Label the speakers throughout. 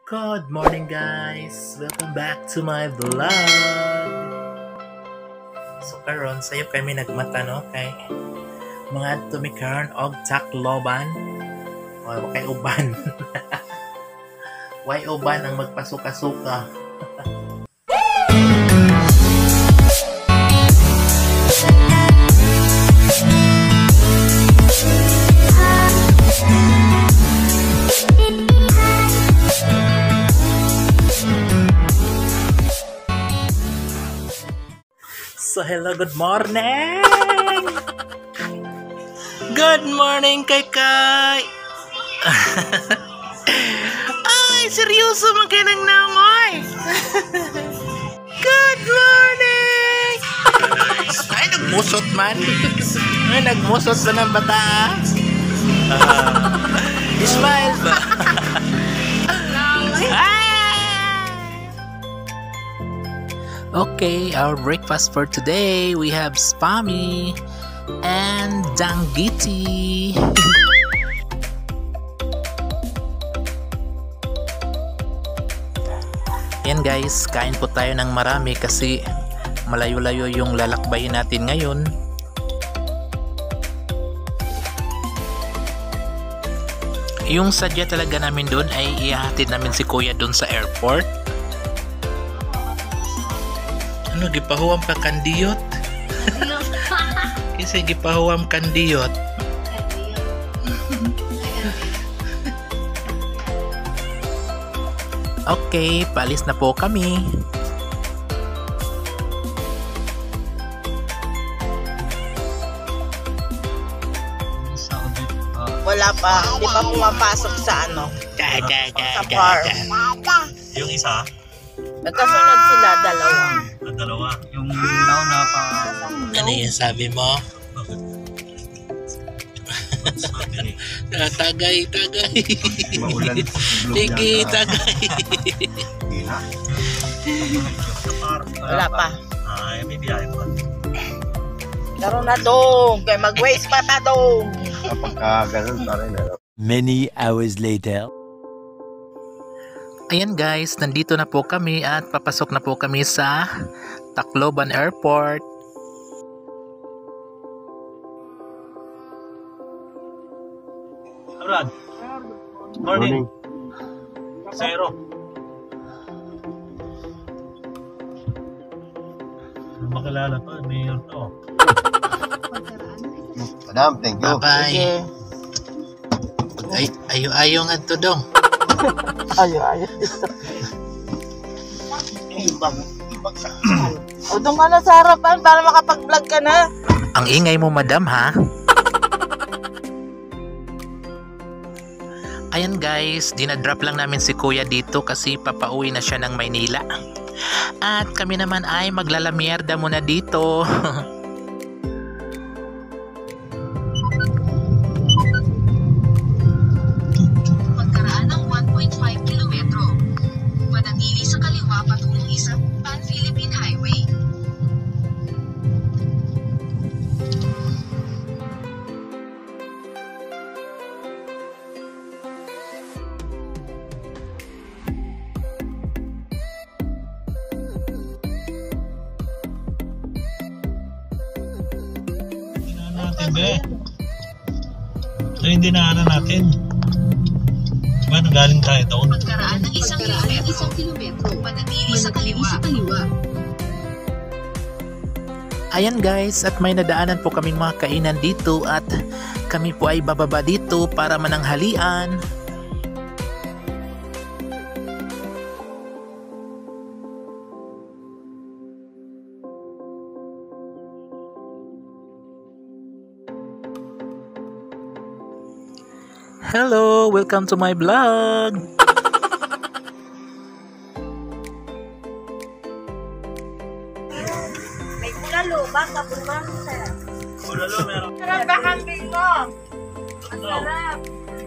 Speaker 1: Good morning guys! Welcome back to my vlog! So karon sayo kami nagmata no kay mga tumikaron og Tacloban o kay uban. Why uban ang magpasuka-suka? So hello, good morning! Good morning kay Kai! Ay, seryoso man kayo ng nangoy! Good morning! Ay, nagmusot man! Ay, nagmusot na ng bata! Smile ba? Okay, our breakfast for today, we have spami and danggiti. Yan guys, kain po tayo ng marami kasi malayo-layo yung lalakbayin natin ngayon. Yung sadya talaga namin doon ay ihahatid namin si Kuya doon sa airport. Ano, gipahuwam ka kandiyot? Kasi gipahuwam kandiyot. Okay, paalis na po kami.
Speaker 2: Wala pa, hindi pa pumapasok sa ano. Sa bar.
Speaker 3: Yung isa?
Speaker 2: Nagkasunod sila, dalawa.
Speaker 3: Dalawa. Yung nauna pa.
Speaker 1: Ano yung sabi mo? Tagay.
Speaker 3: Maulan.
Speaker 1: Sige, tagay.
Speaker 2: Wala pa.
Speaker 3: Ay, may biyahe pa.
Speaker 2: Laro na dong. Kaya mag-waste pa dong.
Speaker 4: Kapag ganun pa rin.
Speaker 5: Many hours later.
Speaker 1: Ayan guys, nandito na po kami at papasok na po kami sa Tacloban Airport.
Speaker 3: Brad. Morning. Zero. Makilala to, mayor to.
Speaker 4: Madam, thank you.
Speaker 1: Bye-bye. Ayo nga to dong.
Speaker 2: Ayo. O doon ka na sa harapan para makapag-vlog ka na.
Speaker 1: Ang ingay mo madam ha. Ayan guys, dinadrop lang namin si Kuya dito kasi papauwi na siya ng Maynila. At kami naman ay maglalamierda muna dito.
Speaker 6: Pagkaraan ng 1.5 kilometro, manatili sa kaliwa patungong isang Pan-Philippine Highway.
Speaker 3: Natin be. So hindi na natin. Diba nanggaling tayo doon?
Speaker 6: Pagkaraan ng isang kilometro, manatili sa kaliwa.
Speaker 1: Ayan guys, at may nadaanan po kaming mga kainan dito at kami po ay bababa dito para mananghalian. Hello, welcome to my vlog.
Speaker 2: May kulalo, baka bumang sir.
Speaker 3: Ulalo, meron.
Speaker 2: Sarap ba kambing mo? Ang sarap.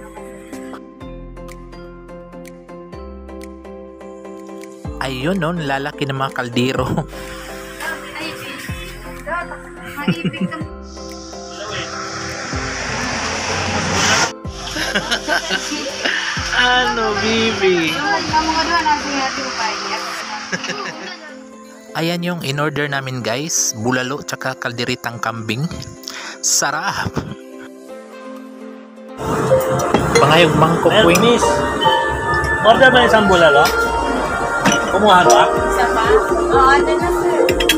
Speaker 1: Ayun no, lalaki ng mga kaldero.
Speaker 6: Maibig ng
Speaker 1: Ano, Bibi? Ayan yung in-order namin guys, bulalo tsaka kalderitang kambing. Sarap! Pangayog mangkok
Speaker 3: Ayan,
Speaker 1: wing.
Speaker 3: miss. Order ba isang bulalo? Kumuha ka?
Speaker 2: Isa pa? Oo, ano na sir.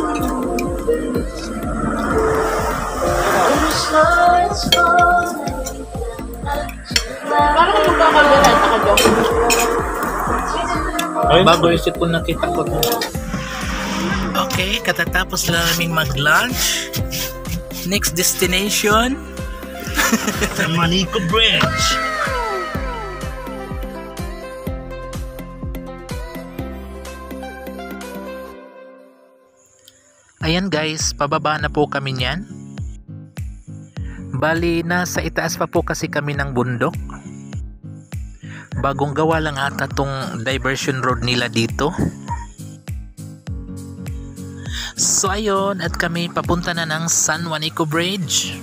Speaker 2: Parang magkakagalan sa kadyo.
Speaker 1: Bago yung sipon nakita ko. Okay, katatapos lang naming mag-lunch. Next destination.
Speaker 3: San Manico Bridge.
Speaker 1: Ayan guys, pababa na po kami niyan. Bali, nasa itaas pa po kasi kami ng bundok. Bagong gawa lang ata tong diversion road nila dito. So ayun, at kami papunta na ng San Juanico Bridge.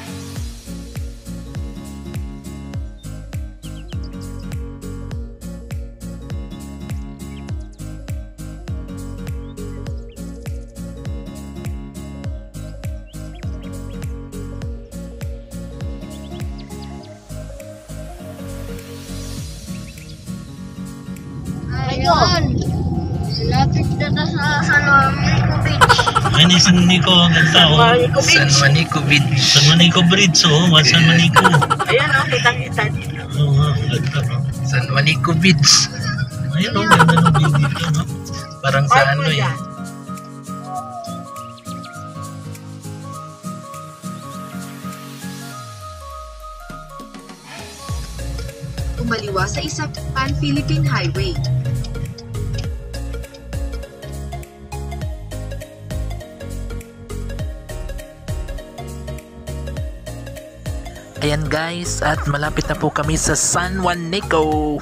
Speaker 6: Ayun. Lapit na sa San Juanico Beach.
Speaker 3: Ayun yung San Manico. Ganda oh.
Speaker 1: San Juanico Beach.
Speaker 3: San Manico Bridge oh. San Manico.
Speaker 2: Ayan o, kitang-kita.
Speaker 3: Oo nga, ganda no.
Speaker 1: San Juanico Beach.
Speaker 3: Ayun oh, ganda ng view dito no.
Speaker 1: Parang sa ano eh.
Speaker 6: Umaliwa sa isang Pan-Philippine Highway.
Speaker 1: Ayan guys, at malapit na po kami sa San Juanico.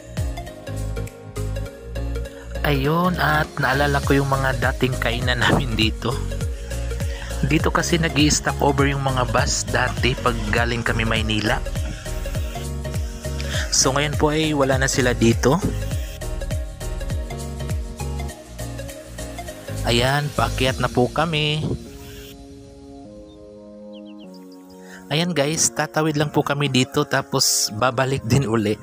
Speaker 1: Ayun, at naalala ko yung mga dating kainan namin dito. Dito kasi nag-i-stop over yung mga bus dati pag galing kami Maynila. So ngayon po ay wala na sila dito. Ayan, paakyat na po kami. Ayan guys, tatawid lang po kami dito tapos babalik din uli.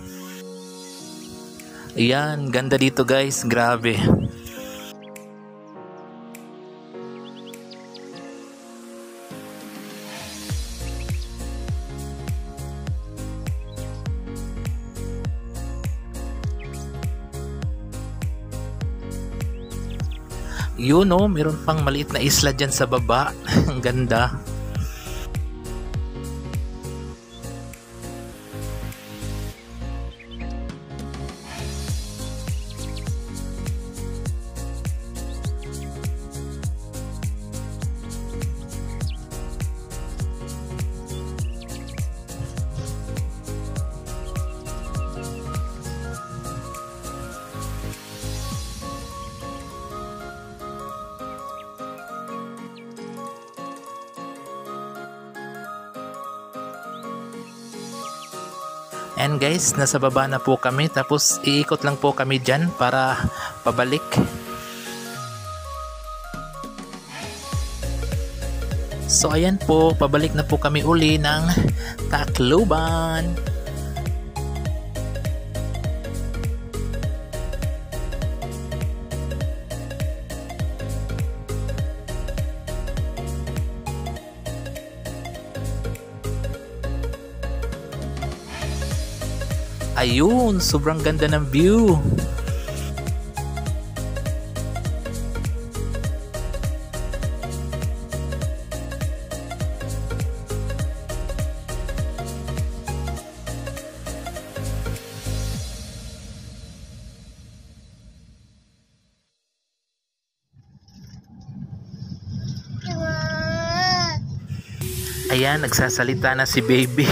Speaker 1: Ayan, ganda dito guys, grabe. Yun oh, meron pang maliit na isla dyan sa baba. Ang ganda. And guys, nasa baba na po kami tapos iikot lang po kami dyan para pabalik. So ayan po, pabalik na po kami uli ng Tacloban. Ayun, sobrang ganda ng view. Ayan, nagsasalita na si baby.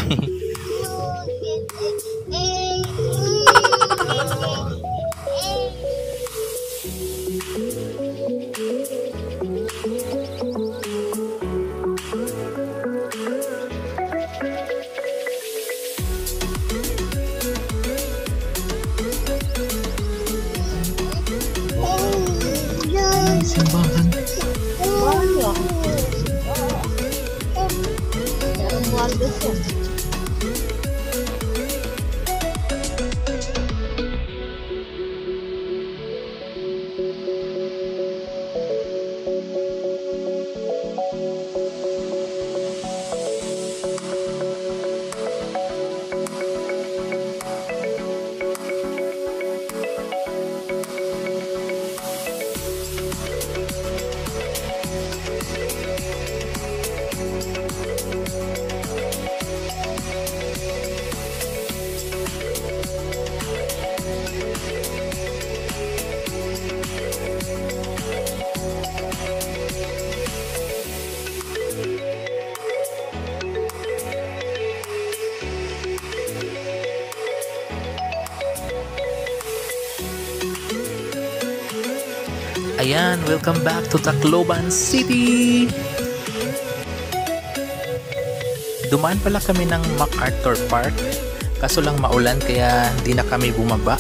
Speaker 1: Ayan, welcome back to Tacloban City! Dumaan pala kami ng MacArthur Park, kaso lang maulan kaya hindi na kami bumaba.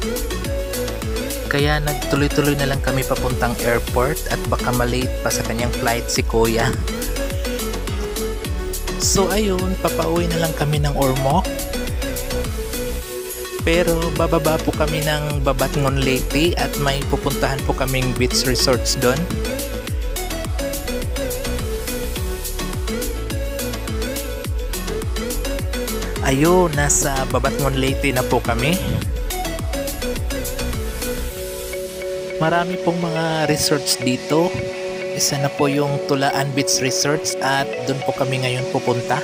Speaker 1: Kaya nagtuloy-tuloy na lang kami papuntang airport at baka malate pa sa kanyang flight si Kuya. So ayun, papauwi na lang kami ng Ormoc. Pero bababa po kami ng Babatngon Leyte at may pupuntahan po kaming beach resorts doon. Ayun, nasa Babatngon Leyte na po kami. Marami pong mga resorts dito. Isa na po yung Tulaan Beach Resorts at doon po kami ngayon pupunta.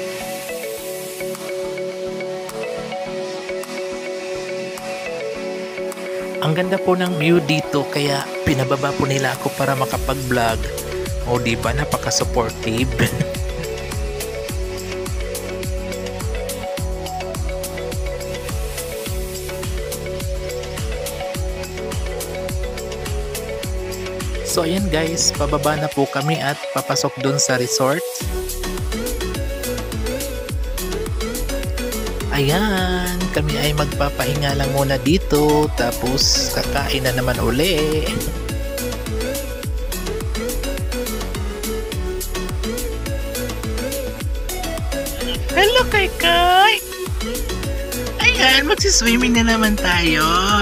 Speaker 1: Ang ganda po ng view dito kaya pinababa po nila ako para makapag-vlog. O diba, napaka-supportive. So ayan guys, pababa na po kami at papasok dun sa resort. Ayan, kami ay magpapahinga lang muna dito, tapos kakain na naman uli. Hello kay Kai! Ayan, magsiswimming na naman tayo.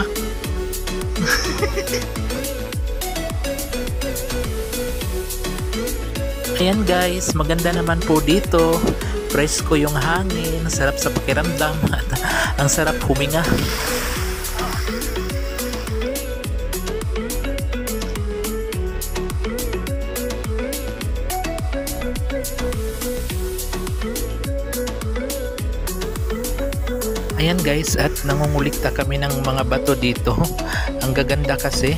Speaker 1: Ayan guys, maganda naman po dito. Presko yung hangin, sarap sa pakiramdam at ang sarap huminga. Ayan guys, at nangungulikta kami ng mga bato dito. Ang gaganda kasi.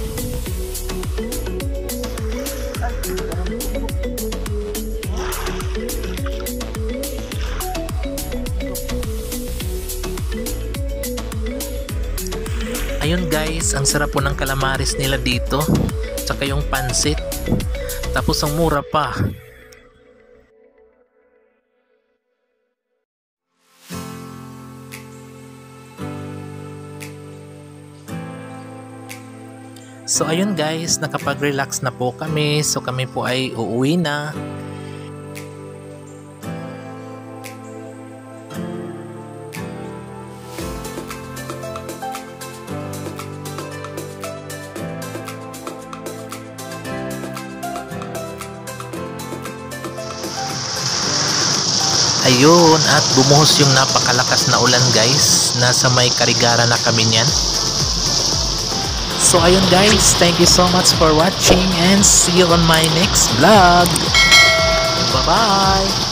Speaker 1: Ayun guys, ang sarap po ng calamares nila dito, tsaka yung pansit, tapos ang mura pa. So ayun guys, nakapag-relax na po kami, so kami po ay uuwi na. Ayun, at bumuhos yung napakalakas na ulan guys. Nasa may Karigara na kami niyan. So ayun guys, thank you so much for watching and see you on my next vlog. Bye bye!